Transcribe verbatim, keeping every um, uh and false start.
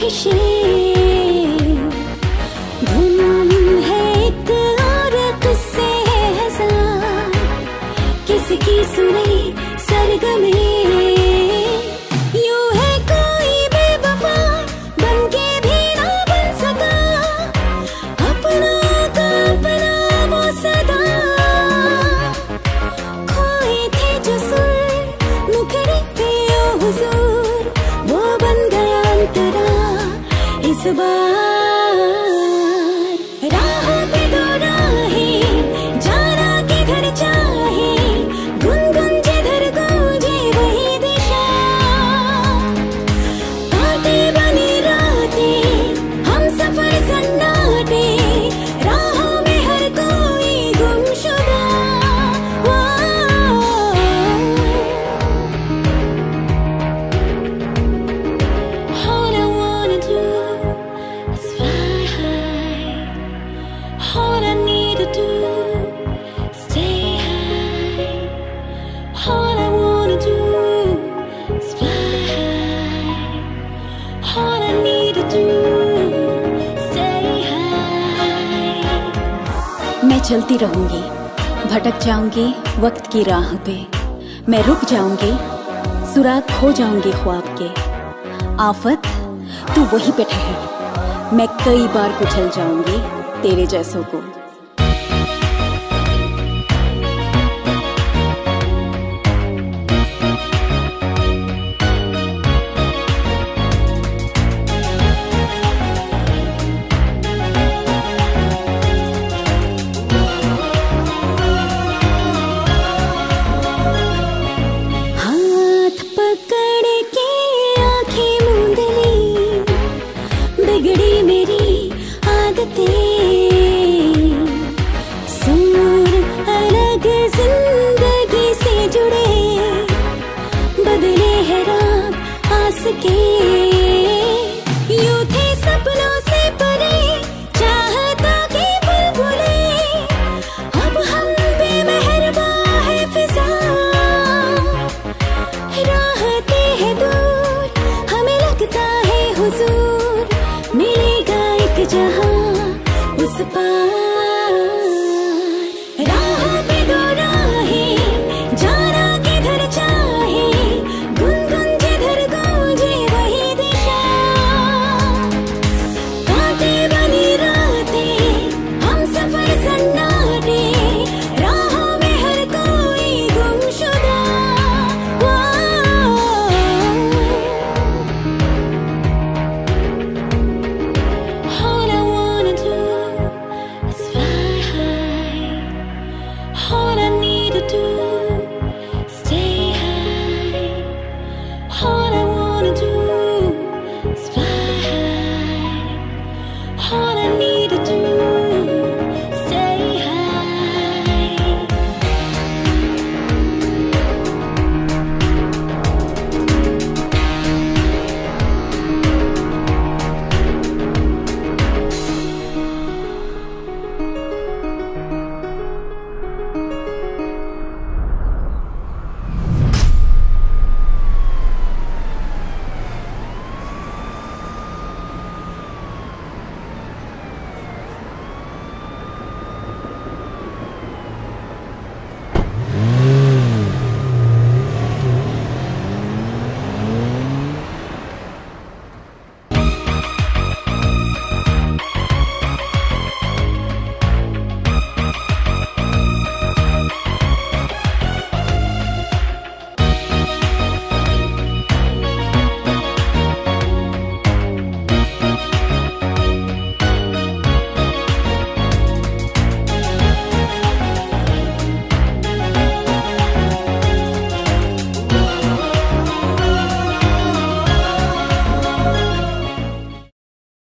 ख्वाहिशें, धुन है एक और किस्से है हजार, किसकी सुने सरगमे। यूं है कोई बेवफा बनके भी ना बन सका, अपना का अपना वो सदा। खोए थे जो सुर मुखड़े पे ओ हुजूर, वो बन गया अंतरा इस बार। राहों पे दो राहें, जाना किधर चाहे, गुनगुन जिधर गूंजे वही दिशा। बातें बनी रातें, हम सफर सन्नाटे, राहों में हर कोई गुमशुदा। All I wanna do is fly high. All I need to do is stay high. All I wanna do is fly high. All I need to do is stay high. मैं चलती रहूंगी, भटक जाऊंगी वक्त की राह पे, मैं रुक जाऊंगी, सुराग खो जाऊंगी ख्वाब के। आफत तू वहीं पे ठहर, मैं कई बार कुचल जाऊंगी तेरे जैसों को। हाथ पकड़ के आंखें मूंद ली, बिगड़ी मेरी आदतें, सूर अलग जिंदगी से जुड़े, बदले हैं राग आस के।